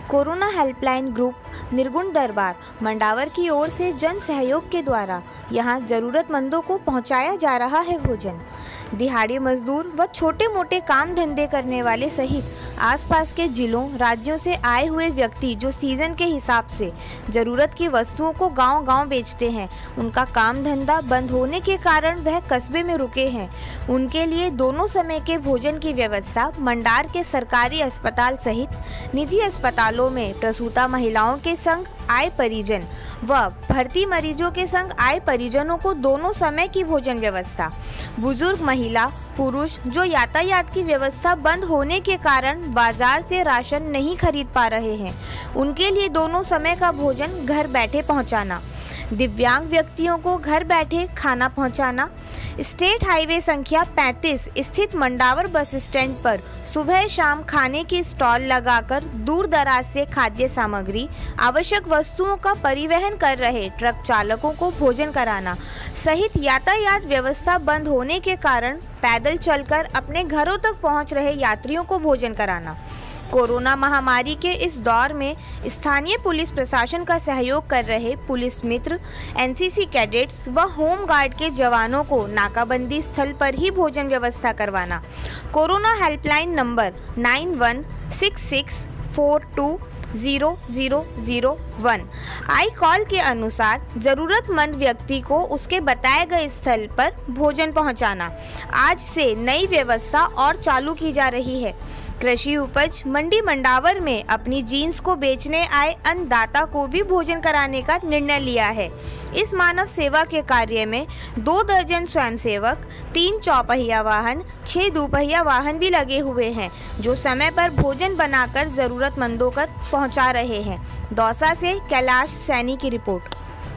Corona helpline group निर्गुण दरबार मंडावर की ओर से जन सहयोग के द्वारा यहां जरूरतमंदों को पहुंचाया जा रहा है भोजन। दिहाड़ी मजदूर व छोटे मोटे काम धंधे करने वाले सहित आसपास के जिलों राज्यों से आए हुए व्यक्ति जो सीजन के हिसाब से जरूरत की वस्तुओं को गांव-गांव बेचते हैं, उनका काम धंधा बंद होने के कारण वह कस्बे में रुके हैं। उनके लिए दोनों समय के भोजन की व्यवस्था मंडार के सरकारी अस्पताल सहित निजी अस्पतालों में प्रसूता महिलाओं के संग आए परिजन व भर्ती मरीजों के संग आए परिजनों को दोनों समय की भोजन व्यवस्था। बुजुर्ग महिला पुरुष जो यातायात की व्यवस्था बंद होने के कारण बाजार से राशन नहीं खरीद पा रहे हैं, उनके लिए दोनों समय का भोजन घर बैठे पहुंचाना। दिव्यांग व्यक्तियों को घर बैठे खाना पहुंचाना। स्टेट हाईवे संख्या 35 स्थित मंडावर बस स्टैंड पर सुबह शाम खाने की स्टॉल लगाकर दूर दराज से खाद्य सामग्री आवश्यक वस्तुओं का परिवहन कर रहे ट्रक चालकों को भोजन कराना सहित यातायात व्यवस्था बंद होने के कारण पैदल चलकर अपने घरों तक पहुंच रहे यात्रियों को भोजन कराना। कोरोना महामारी के इस दौर में स्थानीय पुलिस प्रशासन का सहयोग कर रहे पुलिस मित्र, एनसीसी कैडेट्स व होम गार्ड के जवानों को नाकाबंदी स्थल पर ही भोजन व्यवस्था करवाना। कोरोना हेल्पलाइन नंबर 9166420001 आई कॉल के अनुसार जरूरतमंद व्यक्ति को उसके बताए गए स्थल पर भोजन पहुंचाना। आज से नई व्यवस्था और चालू की जा रही है। कृषि उपज मंडी मंडावर में अपनी जीन्स को बेचने आए अन्नदाता को भी भोजन कराने का निर्णय लिया है। इस मानव सेवा के कार्य में 2 दर्जन स्वयंसेवक, 3 चौपहिया वाहन, 6 दुपहिया वाहन भी लगे हुए हैं, जो समय पर भोजन बनाकर जरूरतमंदों तक पहुंचा रहे हैं। दौसा से कैलाश सैनी की रिपोर्ट।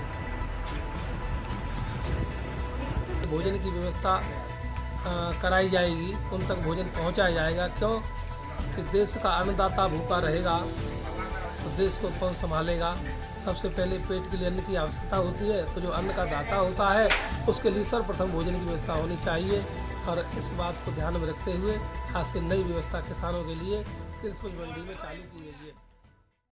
भोजन की व्यवस्था कराई जाएगी, उन तक भोजन पहुंचाया जाएगा। क्यों कि देश का अन्नदाता भूखा रहेगा तो देश को कौन संभालेगा। सबसे पहले पेट के लिए अन्न की आवश्यकता होती है, तो जो अन्न का दाता होता है उसके लिए सर्वप्रथम भोजन की व्यवस्था होनी चाहिए। और इस बात को ध्यान में रखते हुए आज से नई व्यवस्था किसानों के लिए कृषि मंडी में चालू की गई है।